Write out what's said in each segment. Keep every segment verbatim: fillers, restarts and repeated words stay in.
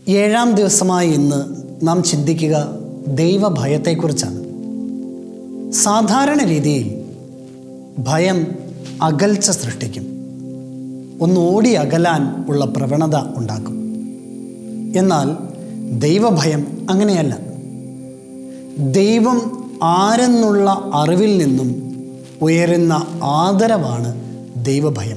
ഏഴാം ദിവസമായി ഇന്ന് നാം ചിന്തിക്കുക ദൈവഭയത്തെക്കുറിച്ചാണ്. സാധാരണ രീതിയിൽ ഭയം അകൽച്ച സൃഷ്ടിക്കും, ഒന്ന് ഓടി അകലാൻ ഉള്ള പ്രവണത ഉണ്ടാക്കും. എന്നാൽ ദൈവഭയം അങ്ങനെയല്ല. ദൈവം ആരെന്നുള്ള അറിവിൽ നിന്നും ഉയരുന്ന ആദരവാണ് ദൈവഭയം.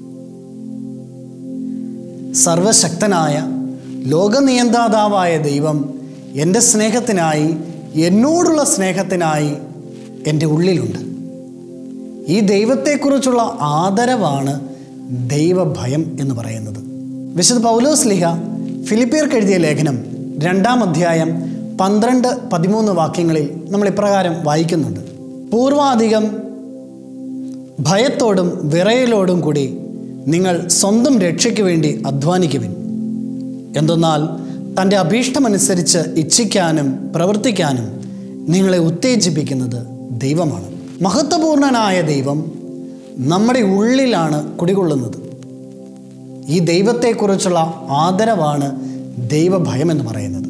സർവശക്തനായ ലോകനിയന്താതാവായ ദൈവം എൻ്റെ സ്നേഹത്തിനായി, എന്നോടുള്ള സ്നേഹത്തിനായി എൻ്റെ ഉള്ളിലുണ്ട്. ഈ ദൈവത്തെക്കുറിച്ചുള്ള ആദരവാണ് ദൈവഭയം എന്ന് പറയുന്നത്. വിശുദ്ധ പൗലോസ് ശ്ലീഹ ഫിലിപ്പിയർക്ക് എഴുതിയ ലേഖനം രണ്ടാം അധ്യായം പന്ത്രണ്ട് പതിമൂന്ന് വാക്യങ്ങളിൽ നമ്മൾ ഇപ്രകാരം വായിക്കുന്നുണ്ട്: പൂർവാധികം ഭയത്തോടും വിറയലോടും കൂടി നിങ്ങൾ സ്വന്തം രക്ഷയ്ക്ക് വേണ്ടി അധ്വാനിക്കുവിൻ. എന്തെന്നാൽ തൻ്റെ അഭീഷ്ടമനുസരിച്ച് ഇച്ഛിക്കാനും പ്രവർത്തിക്കാനും നിങ്ങളെ ഉത്തേജിപ്പിക്കുന്നത് ദൈവമാണ്. മഹത്വപൂർണനായ ദൈവം നമ്മുടെ ഉള്ളിലാണ് കുടികൊള്ളുന്നത്. ഈ ദൈവത്തെക്കുറിച്ചുള്ള ആദരവാണ് ദൈവഭയം എന്ന് പറയുന്നത്.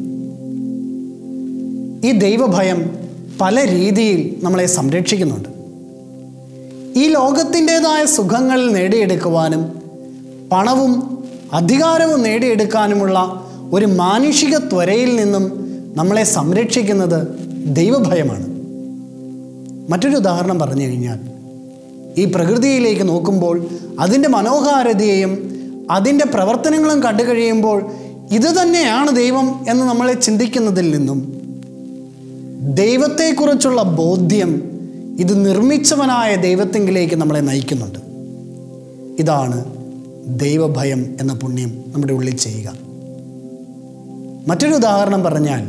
ഈ ദൈവഭയം പല രീതിയിൽ നമ്മളെ സംരക്ഷിക്കുന്നുണ്ട്. ഈ ലോകത്തിൻ്റെതായ സുഖങ്ങൾ നേടിയെടുക്കുവാനും പണവും അധികാരവും നേടിയെടുക്കാനുമുള്ള ഒരു മാനുഷിക ത്വരയിൽ നിന്നും നമ്മളെ സംരക്ഷിക്കുന്നത് ദൈവഭയമാണ്. മറ്റൊരു ഉദാഹരണം പറഞ്ഞു കഴിഞ്ഞാൽ, ഈ പ്രകൃതിയിലേക്ക് നോക്കുമ്പോൾ അതിൻ്റെ മനോഹാരിതയെയും അതിൻ്റെ പ്രവർത്തനങ്ങളും കണ്ടു കഴിയുമ്പോൾ ഇത് തന്നെയാണ് ദൈവം എന്ന് നമ്മളെ ചിന്തിക്കുന്നതിൽ നിന്നും ദൈവത്തെക്കുറിച്ചുള്ള ബോധ്യം ഇത് നിർമ്മിച്ചവനായ ദൈവത്തെങ്കിലേക്ക് നമ്മളെ നയിക്കുന്നുണ്ട്. ഇതാണ് ദൈവഭയം എന്ന പുണ്യം നമ്മുടെ ഉള്ളിൽ ചെയ്യുക. മറ്റൊരു ഉദാഹരണം പറഞ്ഞാൽ,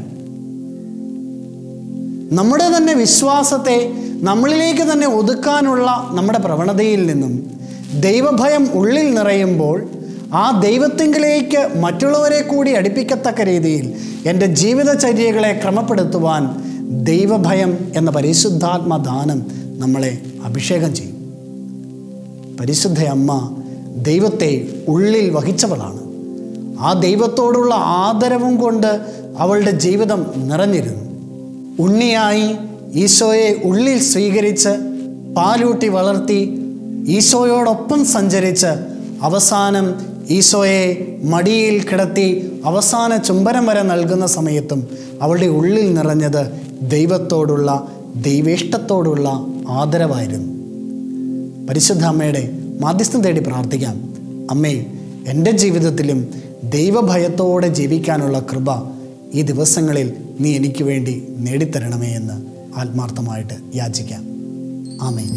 നമ്മുടെ തന്നെ വിശ്വാസത്തെ നമ്മളിലേക്ക് തന്നെ ഒതുക്കാനുള്ള നമ്മുടെ പ്രവണതയിൽ നിന്നും ദൈവഭയം ഉള്ളിൽ നിറയുമ്പോൾ ആ ദൈവത്തെങ്കിലേക്ക് മറ്റുള്ളവരെ കൂടി അടുപ്പിക്കത്തക്ക രീതിയിൽ എൻ്റെ ജീവിതചര്യകളെ ക്രമപ്പെടുത്തുവാൻ ദൈവഭയം എന്ന പരിശുദ്ധാത്മദാനം നമ്മളെ അഭിഷേകം ചെയ്യും. പരിശുദ്ധ അമ്മ ദൈവത്തെ ഉള്ളിൽ വഹിച്ചവളാണ്. ആ ദൈവത്തോടുള്ള ആദരവും കൊണ്ട് അവളുടെ ജീവിതം നിറഞ്ഞിരുന്നു. ഉണ്ണിയായി ഈശോയെ ഉള്ളിൽ സ്വീകരിച്ച് പാലൂട്ടി വളർത്തി ഈശോയോടൊപ്പം സഞ്ചരിച്ച് അവസാനം ഈശോയെ മടിയിൽ കിടത്തി അവസാന ചുംബനം വരെ നൽകുന്ന സമയത്തും അവളുടെ ഉള്ളിൽ നിറഞ്ഞത് ദൈവത്തോടുള്ള ദൈവേഷ്ടത്തോടുള്ള ആദരവായിരുന്നു. പരിശുദ്ധ അമ്മയുടെ മാധ്യസ്ഥം തേടി പ്രാർത്ഥിക്കാം. അമ്മേ, എൻ്റെ ജീവിതത്തിലും ദൈവഭയത്തോടെ ജീവിക്കാനുള്ള കൃപ ഈ ദിവസങ്ങളിൽ നീ എനിക്ക് വേണ്ടി നേടിത്തരണമേ എന്ന് ആത്മാർത്ഥമായിട്ട് യാചിക്കാം. ആമേൻ.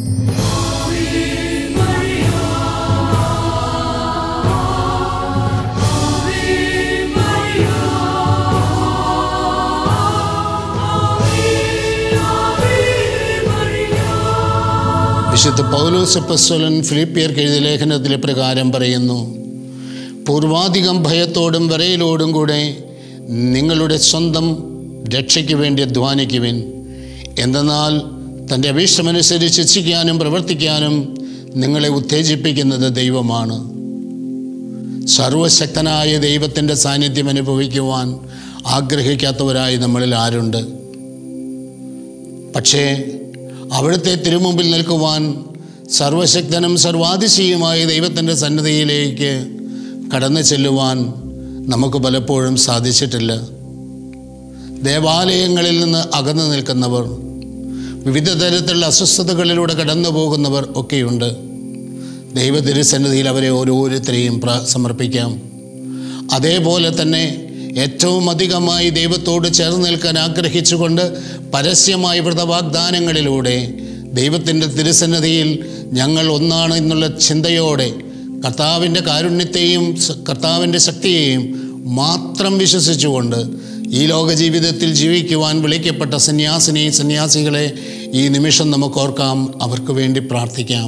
വിശുദ്ധ പൗലോസ് അപ്പോസ്തലൻ ഫിലിപ്പിയർക്ക് എഴുതിയ ലേഖനത്തിലെ പ്രകാരം പറയുന്നു: പൂർവാധികം ഭയത്തോടും വിറയലോടും കൂടെ നിങ്ങളുടെ സ്വന്തം രക്ഷയ്ക്ക് വേണ്ടി അധ്വാനിക്കുവിൻ. എന്തെന്നാൽ തൻ്റെ അഭീഷ്ടമനുസരിച്ച് ഇച്ഛിക്കാനും പ്രവർത്തിക്കാനും നിങ്ങളെ ഉത്തേജിപ്പിക്കുന്നത് ദൈവമാണ്. സർവശക്തനായ ദൈവത്തിൻ്റെ സാന്നിധ്യം അനുഭവിക്കുവാൻ ആഗ്രഹിക്കാത്തവരായി നമ്മളിൽ ആരുണ്ട്? പക്ഷേ അവിടുത്തെ തിരുമുമ്പിൽ നിൽക്കുവാൻ സർവശക്തനും സർവാതിശയുമായ ദൈവത്തിൻ്റെ സന്നിധിയിലേക്ക് കടന്നു ചെല്ലുവാൻ നമുക്ക് പലപ്പോഴും സാധിച്ചിട്ടില്ല. ദേവാലയങ്ങളിൽ നിന്ന് അകന്നു നിൽക്കുന്നവർ, വിവിധ തരത്തിലുള്ള അസ്വസ്ഥതകളിലൂടെ കടന്നു പോകുന്നവർ ഒക്കെയുണ്ട്. ദൈവ തിരുസന്നിധിയിൽ അവരെ ഓരോരുത്തരെയും പ്ര സമർപ്പിക്കാം. അതേപോലെ തന്നെ ഏറ്റവും അധികമായി ദൈവത്തോട് ചേർന്ന് നിൽക്കാൻ ആഗ്രഹിച്ചുകൊണ്ട് പരസ്യമായ വ്രതവാഗ്ദാനങ്ങളിലൂടെ ദൈവത്തിൻ്റെ തിരുസന്നിധിയിൽ ഞങ്ങൾ ഒന്നാണ് എന്നുള്ള ചിന്തയോടെ കർത്താവിൻ്റെ കാരുണ്യത്തെയും കർത്താവിൻ്റെ ശക്തിയെയും മാത്രം വിശ്വസിച്ചുകൊണ്ട് ഈ ലോക ജീവിതത്തിൽ ജീവിക്കുവാൻ വിളിക്കപ്പെട്ട സന്യാസിനി സന്യാസികളെ ഈ നിമിഷം നമുക്ക് ഓർക്കാം, അവർക്ക് വേണ്ടി പ്രാർത്ഥിക്കാം.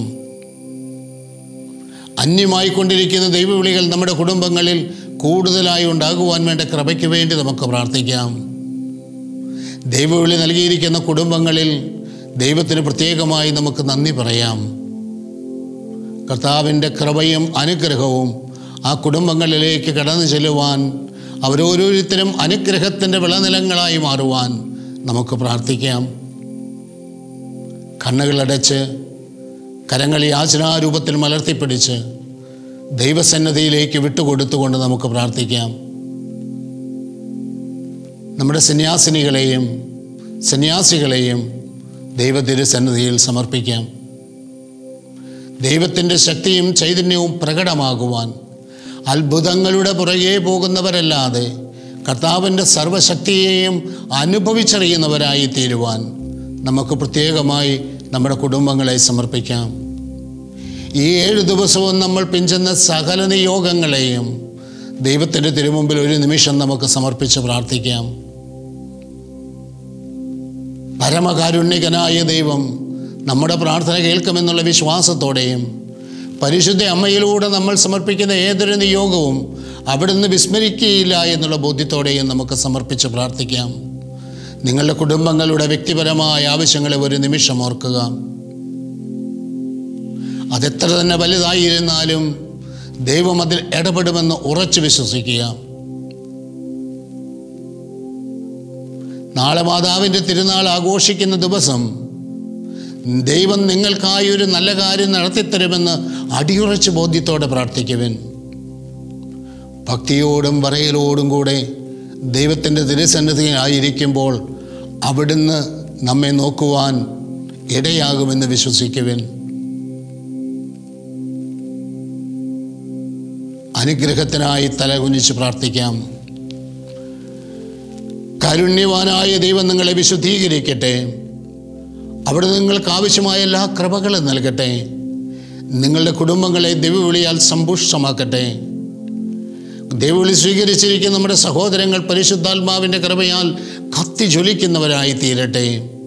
അന്യമായിക്കൊണ്ടിരിക്കുന്ന ദൈവവിളികൾ നമ്മുടെ കുടുംബങ്ങളിൽ കൂടുതലായി ഉണ്ടാകുവാൻ വേണ്ട കൃപയ്ക്ക് വേണ്ടി നമുക്ക് പ്രാർത്ഥിക്കാം. ദൈവവിളി നൽകിയിരിക്കുന്ന കുടുംബങ്ങളിൽ ദൈവത്തിന് പ്രത്യേകമായി നമുക്ക് നന്ദി പറയാം. കർത്താവിൻ്റെ കൃപയും അനുഗ്രഹവും ആ കുടുംബങ്ങളിലേക്ക് കടന്നു ചെല്ലുവാൻ അവരോരോരുത്തരും അനുഗ്രഹത്തിൻ്റെ വിളനിലങ്ങളായി മാറുവാൻ നമുക്ക് പ്രാർത്ഥിക്കാം. കണ്ണുകളടച്ച് കരങ്ങൾ യാചനാരൂപത്തിൽ മലർത്തിപ്പിടിച്ച് ദൈവസന്നിധിയിലേക്ക് വിട്ടുകൊടുത്തുകൊണ്ട് നമുക്ക് പ്രാർത്ഥിക്കാം. നമ്മുടെ സന്യാസിനികളെയും സന്യാസികളെയും ദൈവതിരുസന്നിധിയിൽ സമർപ്പിക്കാം. ദൈവത്തിൻ്റെ ശക്തിയും ചൈതന്യവും പ്രകടമാകുവാൻ അത്ഭുതങ്ങളുടെ പുറകെ പോകുന്നവരല്ലാതെ കർത്താവിൻ്റെ സർവശക്തിയെയും അനുഭവിച്ചറിയുന്നവരായി തീരുവാൻ നമുക്ക് പ്രത്യേകമായി നമ്മുടെ കുടുംബങ്ങളെ സമർപ്പിക്കാം. ഈ ഏഴ് ദിവസവും നമ്മൾ പിഞ്ചുന്ന സകല നിയോഗങ്ങളെയും ദൈവത്തിൻ്റെ തിരുമുമ്പിൽ ഒരു നിമിഷം നമുക്ക് സമർപ്പിച്ച് പ്രാർത്ഥിക്കാം. പരമകാരുണ്യകനായ ദൈവം നമ്മുടെ പ്രാർത്ഥന കേൾക്കുമെന്നുള്ള വിശ്വാസത്തോടെയും പരിശുദ്ധ അമ്മയിലൂടെ നമ്മൾ സമർപ്പിക്കുന്ന ഏതൊരു നിയോഗവും അവിടുന്ന് വിസ്മരിക്കുകയില്ല എന്നുള്ള ബോധ്യത്തോടെയും നമുക്ക് സമർപ്പിച്ച് പ്രാർത്ഥിക്കാം. നിങ്ങളുടെ കുടുംബങ്ങളുടെ വ്യക്തിപരമായ ആവശ്യങ്ങളെ ഒരു നിമിഷം ഓർക്കുക. അതെത്ര തന്നെ വലുതായിരുന്നാലും ദൈവം അതിൽ ഇടപെടുമെന്ന് ഉറച്ചു വിശ്വസിക്കുക. നാളെ മാതാവിൻ്റെ തിരുനാൾ ആഘോഷിക്കുന്ന ദിവസം ദൈവം നിങ്ങൾക്കായി ഒരു നല്ല കാര്യം നടത്തിത്തരുമെന്ന് അടിയുറച്ച് ബോധ്യത്തോടെ പ്രാർത്ഥിക്കുവിൻ. ഭക്തിയോടും പറയലോടും കൂടെ ദൈവത്തിൻ്റെ തിരുസന്നിധിയിലായിരിക്കുമ്പോൾ അവിടുന്ന് നമ്മെ നോക്കുവാൻ ഇടയാകുമെന്ന് വിശ്വസിക്കുവിൻ. അനുഗ്രഹത്തിനായി തലകുനിച്ച് പ്രാർത്ഥിക്കാം. കാരുണ്യവാനായ ദൈവം നിങ്ങളെ വിശുദ്ധീകരിക്കട്ടെ. അവിടെ നിങ്ങൾക്ക് ആവശ്യമായ എല്ലാ കൃപകളും നൽകട്ടെ. നിങ്ങളുടെ കുടുംബങ്ങളെ ദൈവവിളിയാൽ സമ്പുഷ്ടമാക്കട്ടെ. ദൈവവിളി സ്വീകരിച്ചിരിക്കുന്ന നമ്മുടെ സഹോദരങ്ങൾ പരിശുദ്ധാത്മാവിൻ്റെ കൃപയാൽ കത്തി ജ്വലിക്കുന്നവരായി തീരട്ടെ.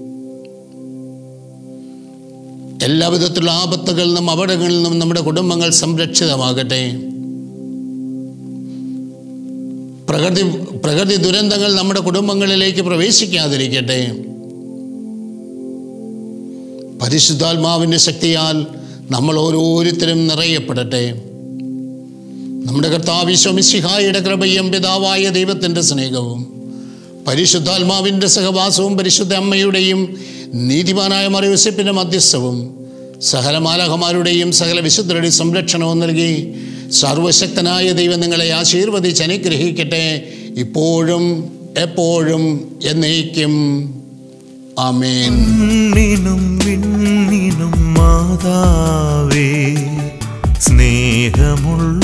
എല്ലാവിധത്തിലുള്ള ആപത്തുകളിൽ നിന്നും അപകടങ്ങളിൽ നിന്നും നമ്മുടെ കുടുംബങ്ങൾ സംരക്ഷിതമാകട്ടെ. പ്രകൃതി പ്രകൃതി ദുരന്തങ്ങൾ നമ്മുടെ കുടുംബങ്ങളിലേക്ക് പ്രവേശിക്കാതിരിക്കട്ടെ. പരിശുദ്ധാത്മാവിൻ്റെ ശക്തിയാൽ നമ്മൾ ഓരോരുത്തരും നിറയപ്പെടട്ടെ. നമ്മുടെ കർത്താവ് ഈശോ മിശിഹായുടെ കൃപയും പിതാവായ ദൈവത്തിൻ്റെ സ്നേഹവും പരിശുദ്ധാത്മാവിൻ്റെ സഹവാസവും പരിശുദ്ധ അമ്മയുടെയും നീതിമാനായ മറിയൂസേപ്പിൻ്റെ മധ്യസ്ഥവും സകല മാലാഖമാരുടെയും സകല വിശുദ്ധരുടെയും സംരക്ഷണവും നൽകി സർവശക്തനായ ദൈവം നിങ്ങളെ ആശീർവദിച്ച് അനുഗ്രഹിക്കട്ടെ, ഇപ്പോഴും എപ്പോഴും എന്നേക്കും. ആമേൻ. മണ്ണിനും വിണ്ണിനും മാതാവേ സ്നേഹമുള്ള